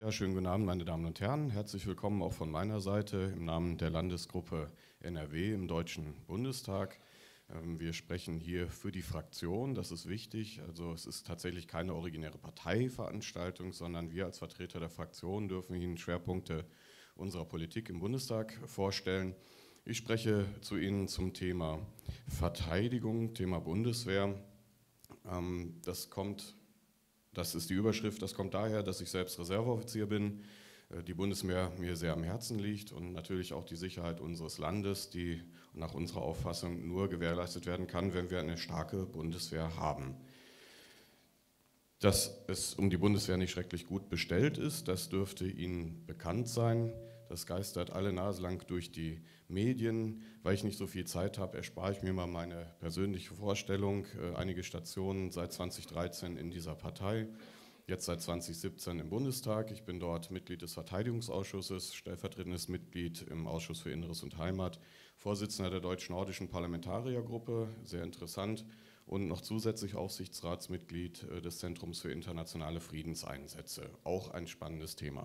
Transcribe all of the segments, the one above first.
Ja, schönen guten Abend, meine Damen und Herren. Herzlich willkommen auch von meiner Seite im Namen der Landesgruppe NRW im Deutschen Bundestag. Wir sprechen hier für die Fraktion, das ist wichtig. Also es ist tatsächlich keine originäre Parteiveranstaltung, sondern wir als Vertreter der Fraktion dürfen Ihnen Schwerpunkte unserer Politik im Bundestag vorstellen. Ich spreche zu Ihnen zum Thema Verteidigung, Thema Bundeswehr. Das ist die Überschrift, das kommt daher, dass ich selbst Reserveoffizier bin, die Bundeswehr mir sehr am Herzen liegt und natürlich auch die Sicherheit unseres Landes, die nach unserer Auffassung nur gewährleistet werden kann, wenn wir eine starke Bundeswehr haben. Dass es um die Bundeswehr nicht schrecklich gut bestellt ist, das dürfte Ihnen bekannt sein. Das geistert alle Nase lang durch die Medien. Weil ich nicht so viel Zeit habe, erspare ich mir mal meine persönliche Vorstellung. Einige Stationen seit 2013 in dieser Partei, jetzt seit 2017 im Bundestag. Ich bin dort Mitglied des Verteidigungsausschusses, stellvertretendes Mitglied im Ausschuss für Inneres und Heimat, Vorsitzender der deutsch-nordischen Parlamentariergruppe, sehr interessant, und noch zusätzlich Aufsichtsratsmitglied des Zentrums für internationale Friedenseinsätze. Auch ein spannendes Thema.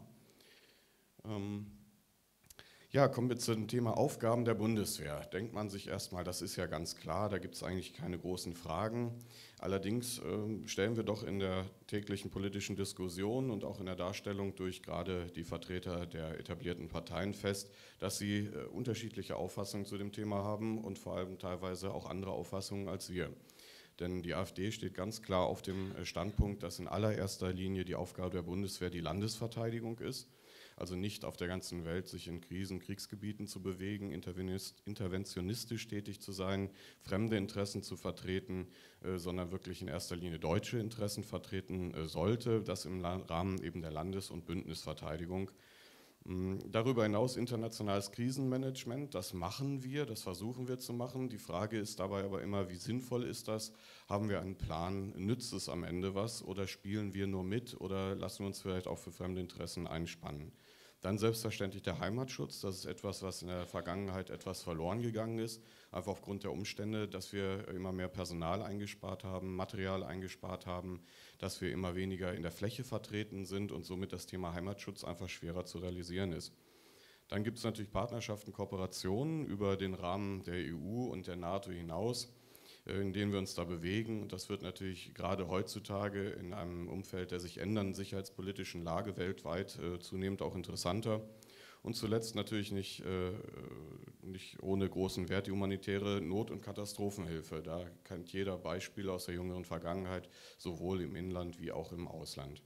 Ja, kommen wir zum Thema Aufgaben der Bundeswehr. Denkt man sich erstmal, das ist ja ganz klar, da gibt es eigentlich keine großen Fragen. Allerdings stellen wir doch in der täglichen politischen Diskussion und auch in der Darstellung durch gerade die Vertreter der etablierten Parteien fest, dass sie unterschiedliche Auffassungen zu dem Thema haben und vor allem teilweise auch andere Auffassungen als wir. Denn die AfD steht ganz klar auf dem Standpunkt, dass in allererster Linie die Aufgabe der Bundeswehr die Landesverteidigung ist. Also nicht auf der ganzen Welt sich in Kriegsgebieten zu bewegen, interventionistisch tätig zu sein, fremde Interessen zu vertreten, sondern wirklich in erster Linie deutsche Interessen vertreten sollte, das im Rahmen eben der Landes- und Bündnisverteidigung. Darüber hinaus internationales Krisenmanagement, das machen wir, das versuchen wir zu machen. Die Frage ist dabei aber immer, wie sinnvoll ist das? Haben wir einen Plan? Nützt es am Ende was? Oder spielen wir nur mit oder lassen wir uns vielleicht auch für fremde Interessen einspannen? Dann selbstverständlich der Heimatschutz, das ist etwas, was in der Vergangenheit etwas verloren gegangen ist, einfach aufgrund der Umstände, dass wir immer mehr Personal eingespart haben, Material eingespart haben, dass wir immer weniger in der Fläche vertreten sind und somit das Thema Heimatschutz einfach schwerer zu realisieren ist. Dann gibt es natürlich Partnerschaften, Kooperationen über den Rahmen der EU und der NATO hinaus, in denen wir uns da bewegen. Und das wird natürlich gerade heutzutage in einem Umfeld der sich ändernden sicherheitspolitischen Lage weltweit zunehmend auch interessanter. Und zuletzt natürlich nicht ohne großen Wert die humanitäre Not- und Katastrophenhilfe. Da kennt jeder Beispiele aus der jüngeren Vergangenheit, sowohl im Inland wie auch im Ausland.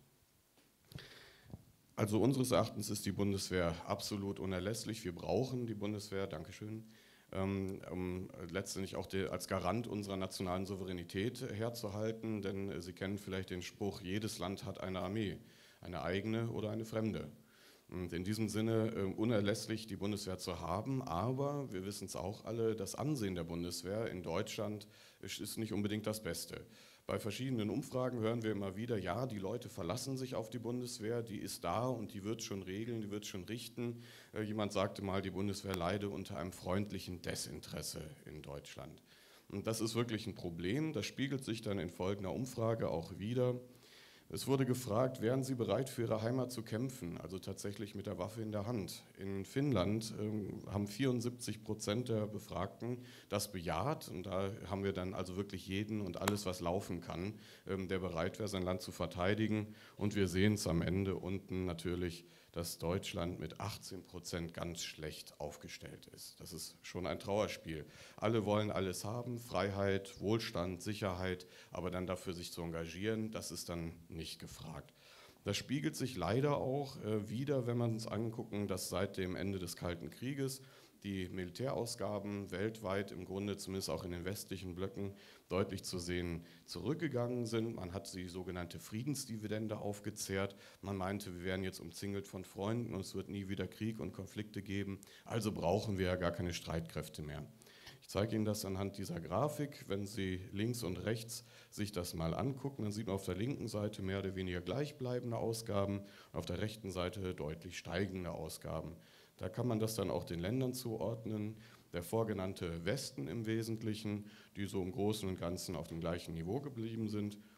Also unseres Erachtens ist die Bundeswehr absolut unerlässlich. Wir brauchen die Bundeswehr, Dankeschön, um letztendlich auch als Garant unserer nationalen Souveränität herzuhalten. Denn Sie kennen vielleicht den Spruch, jedes Land hat eine Armee, eine eigene oder eine fremde. Und in diesem Sinne unerlässlich, die Bundeswehr zu haben, aber wir wissen es auch alle, das Ansehen der Bundeswehr in Deutschland ist nicht unbedingt das Beste. Bei verschiedenen Umfragen hören wir immer wieder, ja, die Leute verlassen sich auf die Bundeswehr, die ist da und die wird schon regeln, die wird schon richten. Jemand sagte mal, die Bundeswehr leide unter einem freundlichen Desinteresse in Deutschland. Und das ist wirklich ein Problem, das spiegelt sich dann in folgender Umfrage auch wider. Es wurde gefragt, wären Sie bereit, für Ihre Heimat zu kämpfen, also tatsächlich mit der Waffe in der Hand. In Finnland haben 74% der Befragten das bejaht und da haben wir dann also wirklich jeden und alles, was laufen kann, der bereit wäre, sein Land zu verteidigen. Und wir sehen es am Ende unten natürlich, dass Deutschland mit 18% ganz schlecht aufgestellt ist. Das ist schon ein Trauerspiel. Alle wollen alles haben, Freiheit, Wohlstand, Sicherheit, aber dann dafür sich zu engagieren, das ist dann nicht gefragt. Das spiegelt sich leider auch wieder, wenn man uns angucken, dass seit dem Ende des Kalten Krieges die Militärausgaben weltweit im Grunde, zumindest auch in den westlichen Blöcken, deutlich zu sehen zurückgegangen sind. Man hat die sogenannte Friedensdividende aufgezehrt. Man meinte, wir wären jetzt umzingelt von Freunden und es wird nie wieder Krieg und Konflikte geben. Also brauchen wir ja gar keine Streitkräfte mehr. Ich zeige Ihnen das anhand dieser Grafik. Wenn Sie links und rechts sich das mal angucken, dann sieht man auf der linken Seite mehr oder weniger gleichbleibende Ausgaben und auf der rechten Seite deutlich steigende Ausgaben. Da kann man das dann auch den Ländern zuordnen. Der vorgenannte Westen im Wesentlichen, die so im Großen und Ganzen auf dem gleichen Niveau geblieben sind.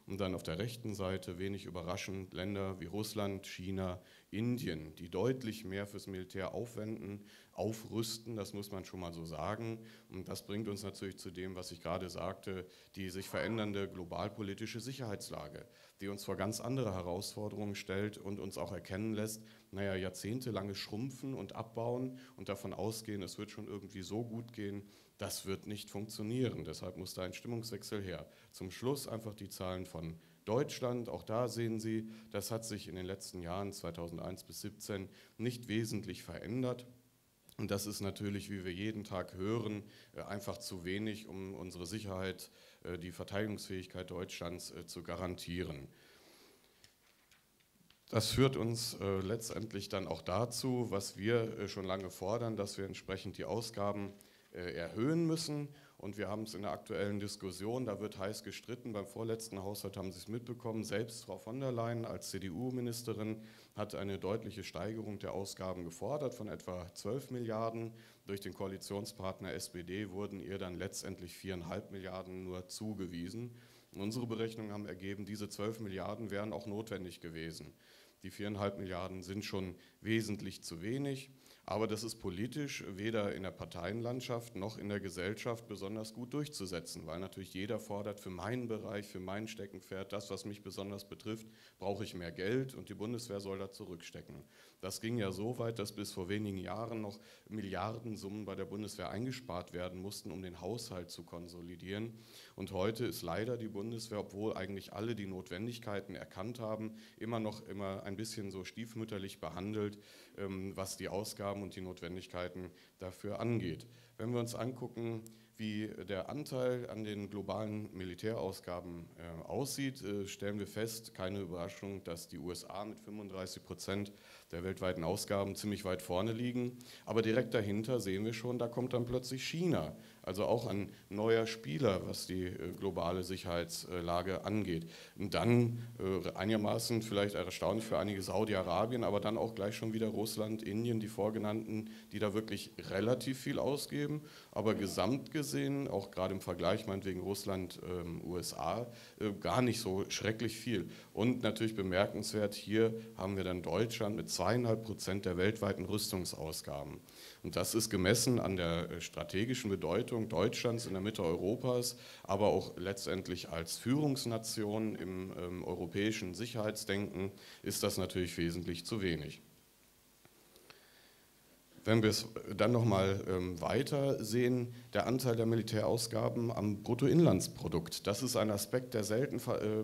Und dann auf der rechten Seite, wenig überraschend, Länder wie Russland, China, Indien, die deutlich mehr fürs Militär aufwenden, aufrüsten, das muss man schon mal so sagen. Und das bringt uns natürlich zu dem, was ich gerade sagte, die sich verändernde globalpolitische Sicherheitslage, die uns vor ganz andere Herausforderungen stellt und uns auch erkennen lässt, naja, jahrzehntelanges Schrumpfen und Abbauen und davon ausgehen, es wird schon irgendwie so gut gehen, das wird nicht funktionieren. Deshalb muss da ein Stimmungswechsel her. Zum Schluss einfach die Zahlen von Deutschland. Auch da sehen Sie, das hat sich in den letzten Jahren 2001 bis 2017 nicht wesentlich verändert. Und das ist natürlich, wie wir jeden Tag hören, einfach zu wenig, um unsere Sicherheit, die Verteidigungsfähigkeit Deutschlands zu garantieren. Das führt uns letztendlich dann auch dazu, was wir schon lange fordern, dass wir entsprechend die Ausgaben erhöhen müssen. Und wir haben es in der aktuellen Diskussion, da wird heiß gestritten, beim vorletzten Haushalt haben Sie es mitbekommen, selbst Frau von der Leyen als CDU-Ministerin hat eine deutliche Steigerung der Ausgaben gefordert von etwa 12 Milliarden. Durch den Koalitionspartner SPD wurden ihr dann letztendlich 4,5 Milliarden nur zugewiesen. Und unsere Berechnungen haben ergeben, diese 12 Milliarden wären auch notwendig gewesen. Die 4,5 Milliarden sind schon wesentlich zu wenig. Aber das ist politisch weder in der Parteienlandschaft noch in der Gesellschaft besonders gut durchzusetzen, weil natürlich jeder fordert, für meinen Bereich, für mein Steckenpferd, das, was mich besonders betrifft, brauche ich mehr Geld und die Bundeswehr soll da zurückstecken. Das ging ja so weit, dass bis vor wenigen Jahren noch Milliardensummen bei der Bundeswehr eingespart werden mussten, um den Haushalt zu konsolidieren. Und heute ist leider die Bundeswehr, obwohl eigentlich alle die Notwendigkeiten erkannt haben, immer ein bisschen so stiefmütterlich behandelt, was die Ausgaben und die Notwendigkeiten dafür angeht. Wenn wir uns angucken, wie der Anteil an den globalen Militärausgaben aussieht, stellen wir fest, keine Überraschung, dass die USA mit 35% der weltweiten Ausgaben ziemlich weit vorne liegen. Aber direkt dahinter sehen wir schon, da kommt dann plötzlich China, also auch ein neuer Spieler, was die globale Sicherheitslage angeht. Und dann einigermaßen vielleicht erstaunlich für einige Saudi-Arabien, aber dann auch gleich schon wieder Russland, Indien, die vorgenannten, die da wirklich relativ viel ausgeben, aber gesamt gesehen, auch gerade im Vergleich meinetwegen Russland, USA, gar nicht so schrecklich viel. Und natürlich bemerkenswert, hier haben wir dann Deutschland mit 2,5% der weltweiten Rüstungsausgaben. Und das ist gemessen an der strategischen Bedeutung Deutschlands in der Mitte Europas, aber auch letztendlich als Führungsnation im europäischen Sicherheitsdenken ist das natürlich wesentlich zu wenig. Wenn wir es dann nochmal weiter sehen, der Anteil der Militärausgaben am Bruttoinlandsprodukt, das ist ein Aspekt, der selten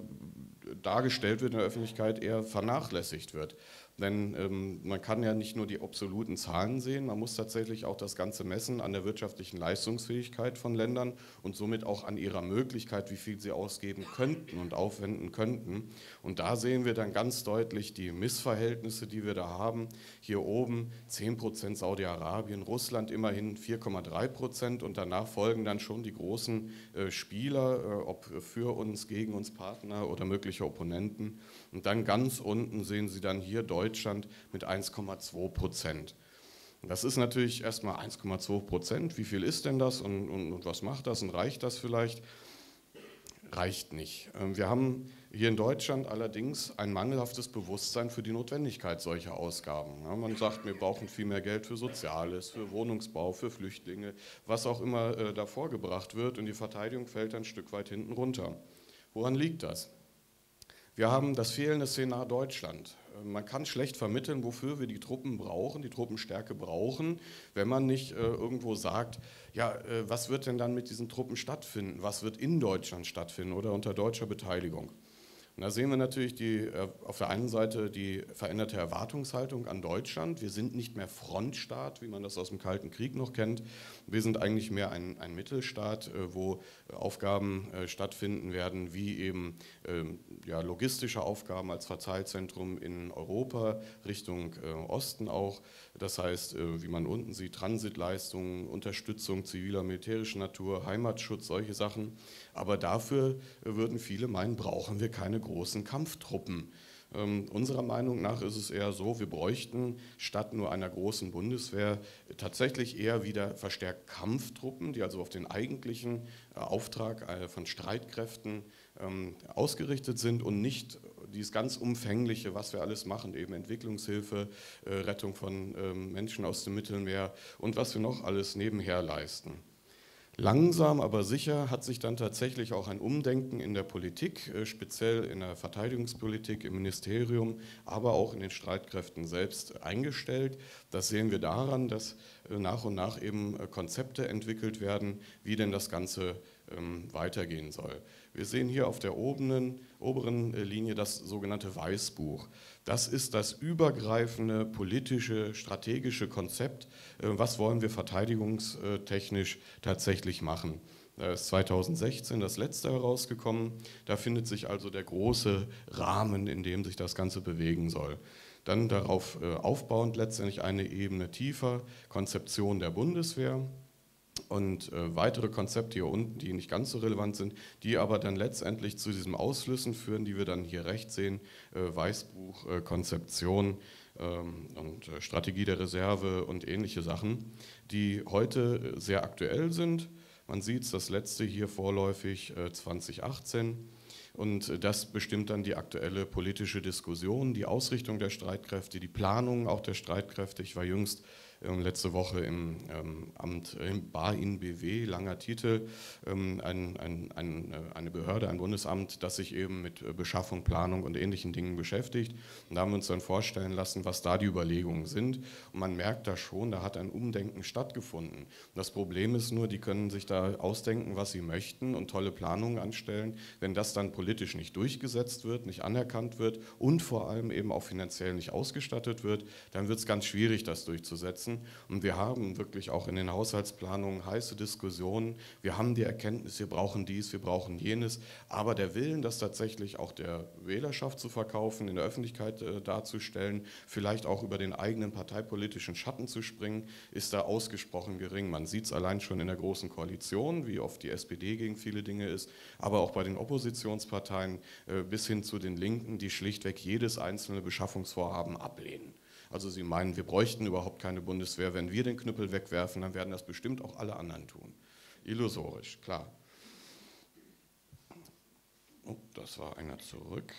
dargestellt wird in der Öffentlichkeit, eher vernachlässigt wird. Denn man kann ja nicht nur die absoluten Zahlen sehen, man muss tatsächlich auch das Ganze messen an der wirtschaftlichen Leistungsfähigkeit von Ländern und somit auch an ihrer Möglichkeit, wie viel sie ausgeben könnten und aufwenden könnten. Und da sehen wir dann ganz deutlich die Missverhältnisse, die wir da haben. Hier oben 10% Saudi-Arabien, Russland immerhin 4,3% und danach folgen dann schon die großen Spieler, ob für uns, gegen uns Partner oder mögliche Opponenten. Und dann ganz unten sehen Sie dann hier Deutschland mit 1,2%. Das ist natürlich erstmal 1,2%. Wie viel ist denn das und was macht das und reicht das vielleicht? Reicht nicht. Wir haben hier in Deutschland allerdings ein mangelhaftes Bewusstsein für die Notwendigkeit solcher Ausgaben. Ja, man sagt, wir brauchen viel mehr Geld für Soziales, für Wohnungsbau, für Flüchtlinge, was auch immer da vorgebracht wird und die Verteidigung fällt ein Stück weit hinten runter. Woran liegt das? Wir haben das fehlende Szenar Deutschland. Man kann schlecht vermitteln, wofür wir die Truppen brauchen, die Truppenstärke brauchen, wenn man nicht irgendwo sagt, ja, was wird denn dann mit diesen Truppen stattfinden? Was wird in Deutschland stattfinden oder unter deutscher Beteiligung? Und da sehen wir natürlich auf der einen Seite die veränderte Erwartungshaltung an Deutschland. Wir sind nicht mehr Frontstaat, wie man das aus dem Kalten Krieg noch kennt. Wir sind eigentlich mehr ein Mittelstaat, wo Aufgaben stattfinden werden, wie eben ja, logistische Aufgaben als Verteilzentrum in Europa, Richtung Osten auch. Das heißt, wie man unten sieht, Transitleistungen, Unterstützung ziviler, militärischer Natur, Heimatschutz, solche Sachen. Aber dafür würden viele meinen, brauchen wir keine großen Kampftruppen. Unserer Meinung nach ist es eher so, wir bräuchten statt nur einer großen Bundeswehr tatsächlich eher wieder verstärkt Kampftruppen, die also auf den eigentlichen Auftrag von Streitkräften ausgerichtet sind und nicht dieses ganz Umfängliche, was wir alles machen, eben Entwicklungshilfe, Rettung von Menschen aus dem Mittelmeer und was wir noch alles nebenher leisten. Langsam, aber sicher hat sich dann tatsächlich auch ein Umdenken in der Politik, speziell in der Verteidigungspolitik, im Ministerium, aber auch in den Streitkräften selbst eingestellt. Das sehen wir daran, dass nach und nach eben Konzepte entwickelt werden, wie denn das Ganze weitergehen soll. Wir sehen hier auf der oberen Linie das sogenannte Weißbuch. Das ist das übergreifende politische, strategische Konzept. Was wollen wir verteidigungstechnisch tatsächlich machen? Da ist 2016 das letzte herausgekommen. Da findet sich also der große Rahmen, in dem sich das Ganze bewegen soll. Dann darauf aufbauend letztendlich eine Ebene tiefer, Konzeption der Bundeswehr. Und weitere Konzepte hier unten, die nicht ganz so relevant sind, die aber dann letztendlich zu diesen Ausschlüssen führen, die wir dann hier rechts sehen, Weißbuch, Konzeption und Strategie der Reserve und ähnliche Sachen, die heute sehr aktuell sind. Man sieht es, das letzte hier vorläufig 2018. Und das bestimmt dann die aktuelle politische Diskussion, die Ausrichtung der Streitkräfte, die Planung auch der Streitkräfte. Ich war jüngst letzte Woche im Amt im BAIN-BW, langer Titel, eine Behörde, ein Bundesamt, das sich eben mit Beschaffung, Planung und ähnlichen Dingen beschäftigt. Und da haben wir uns dann vorstellen lassen, was da die Überlegungen sind. Und man merkt da schon, da hat ein Umdenken stattgefunden. Das Problem ist nur, die können sich da ausdenken, was sie möchten und tolle Planungen anstellen. Wenn das dann politisch nicht durchgesetzt wird, nicht anerkannt wird und vor allem eben auch finanziell nicht ausgestattet wird, dann wird es ganz schwierig, das durchzusetzen. Und wir haben wirklich auch in den Haushaltsplanungen heiße Diskussionen. Wir haben die Erkenntnis, wir brauchen dies, wir brauchen jenes. Aber der Willen, das tatsächlich auch der Wählerschaft zu verkaufen, in der Öffentlichkeit darzustellen, vielleicht auch über den eigenen parteipolitischen Schatten zu springen, ist da ausgesprochen gering. Man sieht es allein schon in der Großen Koalition, wie oft die SPD gegen viele Dinge ist, aber auch bei den Oppositionsparteien bis hin zu den Linken, die schlichtweg jedes einzelne Beschaffungsvorhaben ablehnen. Also sie meinen, wir bräuchten überhaupt keine Bundeswehr. Wenn wir den Knüppel wegwerfen, dann werden das bestimmt auch alle anderen tun. Illusorisch, klar. Oh, das war einer zurück.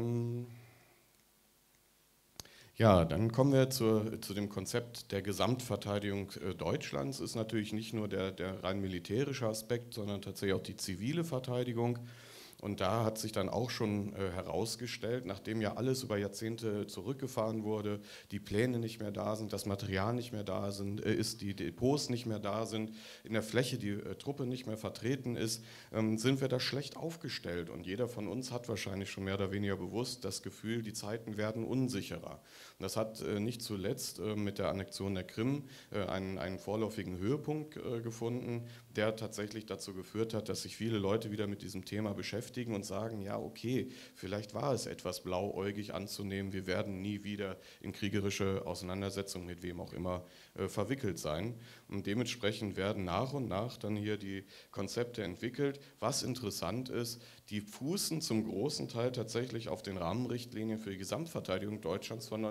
Ja, dann kommen wir zu dem Konzept der Gesamtverteidigung Deutschlands. Ist natürlich nicht nur der rein militärische Aspekt, sondern tatsächlich auch die zivile Verteidigung. Und da hat sich dann auch schon herausgestellt, nachdem ja alles über Jahrzehnte zurückgefahren wurde, die Pläne nicht mehr da sind, das Material nicht mehr da ist, die Depots nicht mehr da sind, in der Fläche die Truppe nicht mehr vertreten ist, sind wir da schlecht aufgestellt. Und jeder von uns hat wahrscheinlich schon mehr oder weniger bewusst das Gefühl, die Zeiten werden unsicherer. Und das hat nicht zuletzt mit der Annexion der Krim einen vorläufigen Höhepunkt gefunden, der tatsächlich dazu geführt hat, dass sich viele Leute wieder mit diesem Thema beschäftigen und sagen, ja okay, vielleicht war es etwas blauäugig anzunehmen, wir werden nie wieder in kriegerische Auseinandersetzungen mit wem auch immer verwickelt sein. Und dementsprechend werden nach und nach dann hier die Konzepte entwickelt. Was interessant ist, die fußen zum großen Teil tatsächlich auf den Rahmenrichtlinien für die Gesamtverteidigung Deutschlands von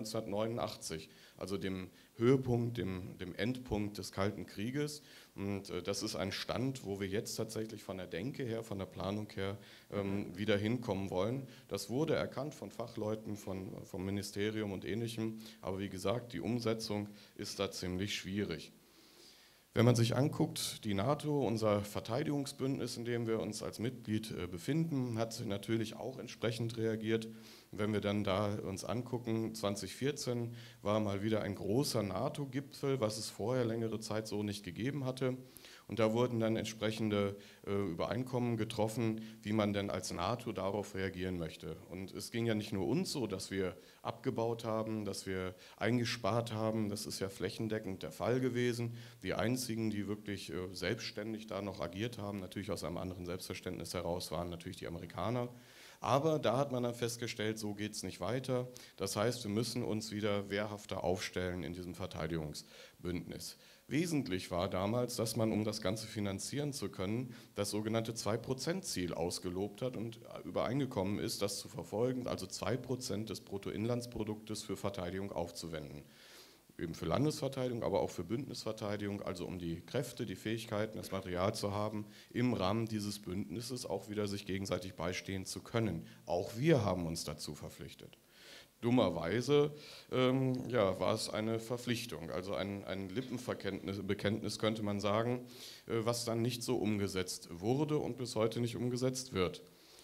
1989, also dem Höhepunkt, dem Endpunkt des Kalten Krieges. Und das ist ein Stand, wo wir jetzt tatsächlich von der Denke her, von der Planung her wieder hinkommen wollen. Das wurde erkannt von Fachleuten, vom Ministerium und Ähnlichem. Aber wie gesagt, die Umsetzung ist da ziemlich schwierig. Wenn man sich anguckt, die NATO, unser Verteidigungsbündnis, in dem wir uns als Mitglied befinden, hat natürlich auch entsprechend reagiert. Wenn wir dann da uns angucken, 2014 war mal wieder ein großer NATO-Gipfel, was es vorher längere Zeit so nicht gegeben hatte. Und da wurden dann entsprechende Übereinkommen getroffen, wie man denn als NATO darauf reagieren möchte. Und es ging ja nicht nur uns so, dass wir abgebaut haben, dass wir eingespart haben. Das ist ja flächendeckend der Fall gewesen. Die einzigen, die wirklich selbstständig da noch agiert haben, natürlich aus einem anderen Selbstverständnis heraus, waren natürlich die Amerikaner. Aber da hat man dann festgestellt, so geht es nicht weiter. Das heißt, wir müssen uns wieder wehrhafter aufstellen in diesem Verteidigungsbündnis. Wesentlich war damals, dass man, um das Ganze finanzieren zu können, das sogenannte 2%-Ziel ausgelobt hat und übereingekommen ist, das zu verfolgen, also 2% des Bruttoinlandsproduktes für Verteidigung aufzuwenden. eben für Landesverteidigung, aber auch für Bündnisverteidigung, also um die Kräfte, die Fähigkeiten, das Material zu haben, im Rahmen dieses Bündnisses auch wieder sich gegenseitig beistehen zu können. Auch wir haben uns dazu verpflichtet. Dummerweise war es eine Verpflichtung, also ein Lippenbekenntnis könnte man sagen, was dann nicht so umgesetzt wurde und bis heute nicht umgesetzt wird.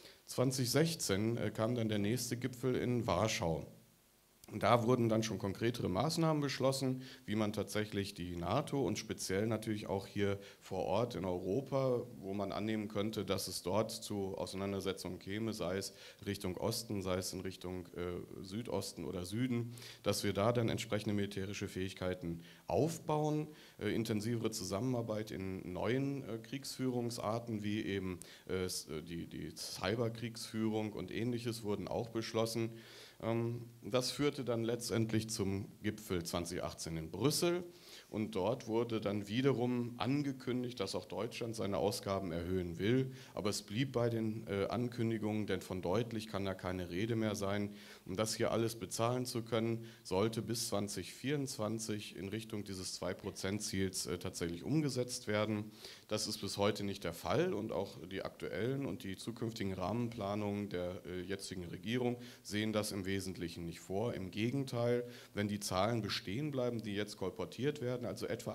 2016 kam dann der nächste Gipfel in Warschau. Und da wurden dann schon konkretere Maßnahmen beschlossen, wie man tatsächlich die NATO und speziell natürlich auch hier vor Ort in Europa, wo man annehmen könnte, dass es dort zu Auseinandersetzungen käme, sei es Richtung Osten, sei es in Richtung Südosten oder Süden, dass wir da dann entsprechende militärische Fähigkeiten aufbauen, intensivere Zusammenarbeit in neuen Kriegsführungsarten wie eben die Cyberkriegsführung und Ähnliches wurden auch beschlossen. Das führte dann letztendlich zum Gipfel 2018 in Brüssel und dort wurde dann wiederum angekündigt, dass auch Deutschland seine Ausgaben erhöhen will, aber es blieb bei den Ankündigungen, denn von deutlich kann da keine Rede mehr sein. Um das hier alles bezahlen zu können, sollte bis 2024 in Richtung dieses 2%-Ziels tatsächlich umgesetzt werden. Das ist bis heute nicht der Fall und auch die aktuellen und die zukünftigen Rahmenplanungen der jetzigen Regierung sehen das im Wesentlichen nicht vor. Im Gegenteil, wenn die Zahlen bestehen bleiben, die jetzt kolportiert werden, also etwa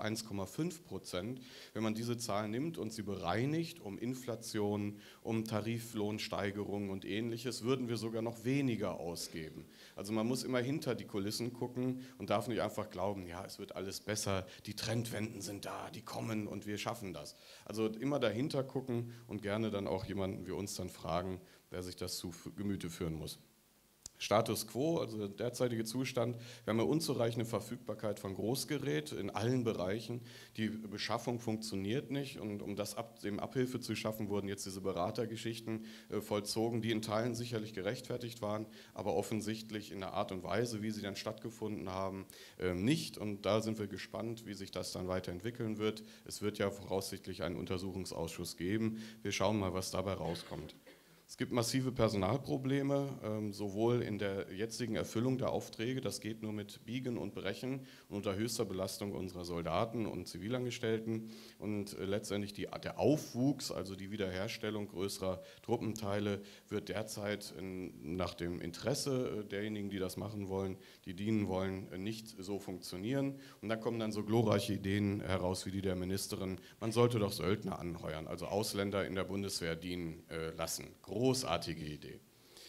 1,5%, wenn man diese Zahlen nimmt und sie bereinigt um Inflation, um Tariflohnsteigerungen und Ähnliches, würden wir sogar noch weniger ausgeben. Also man muss immer hinter die Kulissen gucken und darf nicht einfach glauben, ja, es wird alles besser, die Trendwenden sind da, die kommen und wir schaffen das. Also immer dahinter gucken und gerne dann auch jemanden wie uns dann fragen, der sich das zu Gemüte führen muss. Status quo, also der derzeitige Zustand, wir haben eine unzureichende Verfügbarkeit von Großgerät in allen Bereichen. Die Beschaffung funktioniert nicht und um dem Abhilfe zu schaffen, wurden jetzt diese Beratergeschichten vollzogen, die in Teilen sicherlich gerechtfertigt waren, aber offensichtlich in der Art und Weise, wie sie dann stattgefunden haben, nicht. Und da sind wir gespannt, wie sich das dann weiterentwickeln wird. Es wird ja voraussichtlich einen Untersuchungsausschuss geben. Wir schauen mal, was dabei rauskommt. Es gibt massive Personalprobleme, sowohl in der jetzigen Erfüllung der Aufträge, das geht nur mit Biegen und Brechen und unter höchster Belastung unserer Soldaten und Zivilangestellten und letztendlich der Aufwuchs, also die Wiederherstellung größerer Truppenteile, wird derzeit nach dem Interesse derjenigen, die das machen wollen, die dienen wollen, nicht so funktionieren. Und da kommen dann so glorreiche Ideen heraus wie die der Ministerin, man sollte doch Söldner anheuern, also Ausländer in der Bundeswehr dienen lassen. Großartige Idee.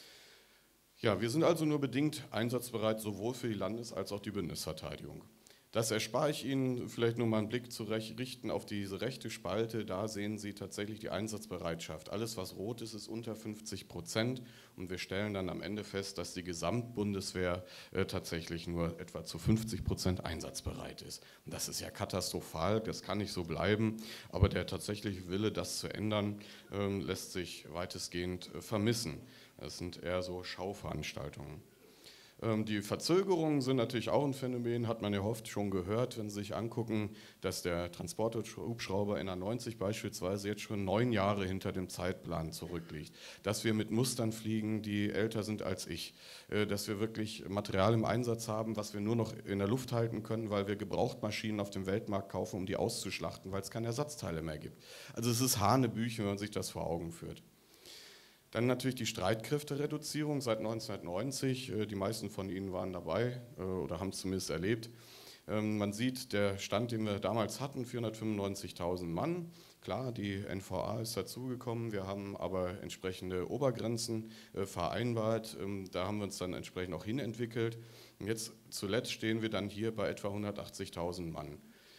Ja, wir sind also nur bedingt einsatzbereit, sowohl für die Landes- als auch die Bündnisverteidigung. Das erspare ich Ihnen, vielleicht nur mal einen Blick zu richten auf diese rechte Spalte. Da sehen Sie tatsächlich die Einsatzbereitschaft. Alles, was rot ist, ist unter 50% und wir stellen dann am Ende fest, dass die Gesamtbundeswehr tatsächlich nur etwa zu 50% einsatzbereit ist. Und das ist ja katastrophal, das kann nicht so bleiben, aber der tatsächliche Wille, das zu ändern, lässt sich weitestgehend vermissen. Das sind eher so Schauveranstaltungen. Die Verzögerungen sind natürlich auch ein Phänomen, hat man ja oft schon gehört, wenn Sie sich angucken, dass der Transporthubschrauber NH90 beispielsweise jetzt schon 9 Jahre hinter dem Zeitplan zurückliegt, dass wir mit Mustern fliegen, die älter sind als ich, dass wir wirklich Material im Einsatz haben, was wir nur noch in der Luft halten können, weil wir Gebrauchtmaschinen auf dem Weltmarkt kaufen, um die auszuschlachten, weil es keine Ersatzteile mehr gibt. Also es ist Hanebüchen, wenn man sich das vor Augen führt. Dann natürlich die Streitkräftereduzierung seit 1990. Die meisten von Ihnen waren dabei oder haben es zumindest erlebt. Man sieht, der Stand, den wir damals hatten, 495.000 Mann. Klar, die NVA ist dazugekommen, wir haben aber entsprechende Obergrenzen vereinbart. Da haben wir uns dann entsprechend auch hinentwickelt. Und jetzt zuletzt stehen wir dann hier bei etwa 180.000 Mann.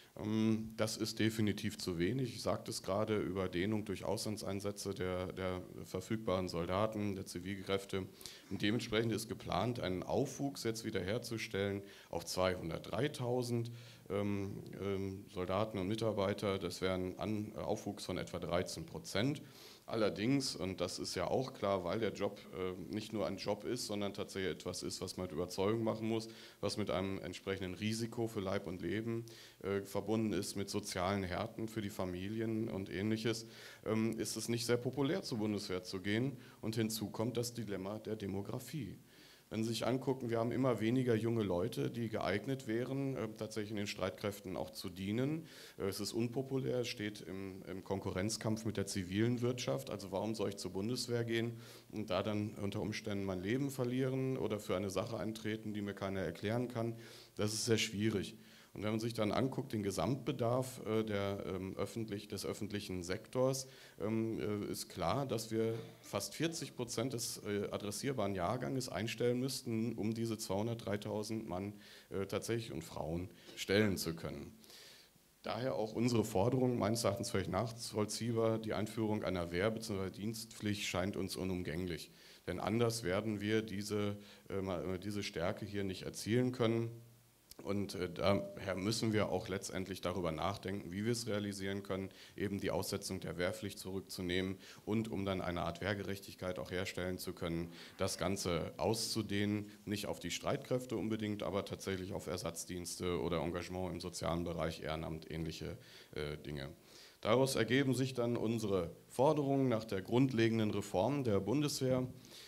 Das ist definitiv zu wenig. Ich sagte es gerade, Überdehnung durch Auslandseinsätze der verfügbaren Soldaten, der Zivilkräfte. Und dementsprechend ist geplant, einen Aufwuchs jetzt wiederherzustellen auf 203.000 Soldaten und Mitarbeiter. Das wäre ein Aufwuchs von etwa 13%. Allerdings, und das ist ja auch klar, weil der Job nicht nur ein Job ist, sondern tatsächlich etwas ist, was man mit Überzeugung machen muss, was mit einem entsprechenden Risiko für Leib und Leben verbunden ist, mit sozialen Härten für die Familien und Ähnliches, ist es nicht sehr populär zur Bundeswehr zu gehen. Und hinzu kommt das Dilemma der Demografie. Wenn Sie sich angucken, wir haben immer weniger junge Leute, die geeignet wären, tatsächlich in den Streitkräften auch zu dienen. Es ist unpopulär, es steht im Konkurrenzkampf mit der zivilen Wirtschaft. Also warum soll ich zur Bundeswehr gehen und da dann unter Umständen mein Leben verlieren oder für eine Sache eintreten, die mir keiner erklären kann? Das ist sehr schwierig. Und wenn man sich dann anguckt, den Gesamtbedarf des öffentlichen Sektors, ist klar, dass wir fast 40% des adressierbaren Jahrganges einstellen müssten, um diese 203.000 Mann tatsächlich und Frauen stellen zu können. Daher auch unsere Forderung, meines Erachtens völlig nachvollziehbar, die Einführung einer Wehr- bzw. Dienstpflicht scheint uns unumgänglich. Denn anders werden wir diese Stärke hier nicht erzielen können. Und daher müssen wir auch letztendlich darüber nachdenken, wie wir es realisieren können, eben die Aussetzung der Wehrpflicht zurückzunehmen und um dann eine Art Wehrgerechtigkeit auch herstellen zu können, das Ganze auszudehnen, nicht auf die Streitkräfte unbedingt, aber tatsächlich auf Ersatzdienste oder Engagement im sozialen Bereich, Ehrenamt, ähnliche Dinge. Daraus ergeben sich dann unsere Forderungen nach der grundlegenden Reform der Bundeswehr.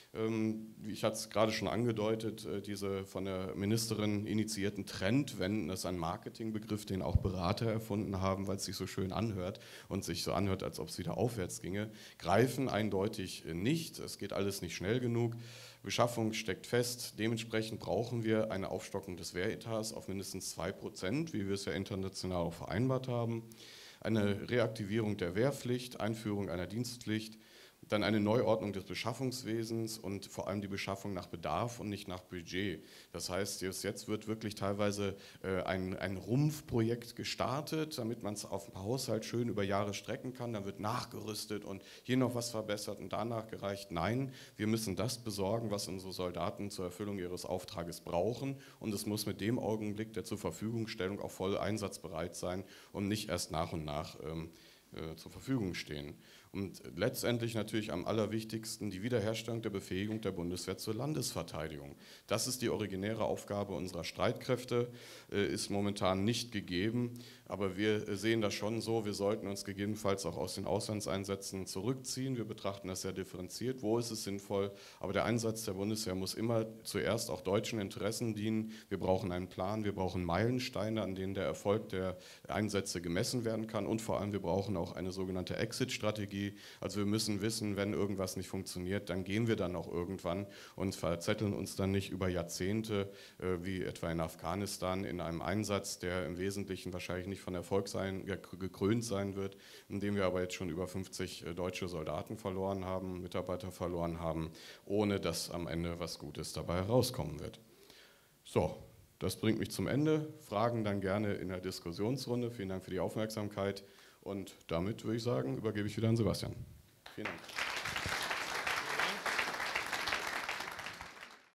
Ich hatte es gerade schon angedeutet, diese von der Ministerin initiierten Trendwenden, das ist ein Marketingbegriff, den auch Berater erfunden haben, weil es sich so schön anhört und sich so anhört, als ob es wieder aufwärts ginge, greifen eindeutig nicht. Es geht alles nicht schnell genug. Beschaffung steckt fest. Dementsprechend brauchen wir eine Aufstockung des Wehretats auf mindestens 2%, wie wir es ja international auch vereinbart haben. Eine Reaktivierung der Wehrpflicht, Einführung einer Dienstpflicht, dann eine Neuordnung des Beschaffungswesens und vor allem die Beschaffung nach Bedarf und nicht nach Budget. Das heißt, jetzt wird wirklich teilweise ein Rumpfprojekt gestartet, damit man es auf dem Haushalt schön über Jahre strecken kann. Dann wird nachgerüstet und hier noch was verbessert und danach gereicht. Nein, wir müssen das besorgen, was unsere Soldaten zur Erfüllung ihres Auftrages brauchen. Und es muss mit dem Augenblick der Zurverfügungstellung auch voll einsatzbereit sein und nicht erst nach und nach zur Verfügung stehen. Und letztendlich natürlich am allerwichtigsten die Wiederherstellung der Befähigung der Bundeswehr zur Landesverteidigung. Das ist die originäre Aufgabe unserer Streitkräfte, ist momentan nicht gegeben, aber wir sehen das schon so, wir sollten uns gegebenenfalls auch aus den Auslandseinsätzen zurückziehen. Wir betrachten das sehr differenziert, wo ist es sinnvoll, aber der Einsatz der Bundeswehr muss immer zuerst auch deutschen Interessen dienen. Wir brauchen einen Plan, wir brauchen Meilensteine, an denen der Erfolg der Einsätze gemessen werden kann und vor allem wir brauchen auch eine sogenannte Exit-Strategie. Also wir müssen wissen, wenn irgendwas nicht funktioniert, dann gehen wir dann auch irgendwann und verzetteln uns dann nicht über Jahrzehnte, wie etwa in Afghanistan, in einem Einsatz, der im Wesentlichen wahrscheinlich nicht von Erfolg gekrönt sein wird, in dem wir aber jetzt schon über 50 deutsche Soldaten verloren haben, Mitarbeiter verloren haben, ohne dass am Ende was Gutes dabei herauskommen wird. So, das bringt mich zum Ende. Fragen dann gerne in der Diskussionsrunde. Vielen Dank für die Aufmerksamkeit. Und damit würde ich sagen, übergebe ich wieder an Sebastian. Vielen Dank.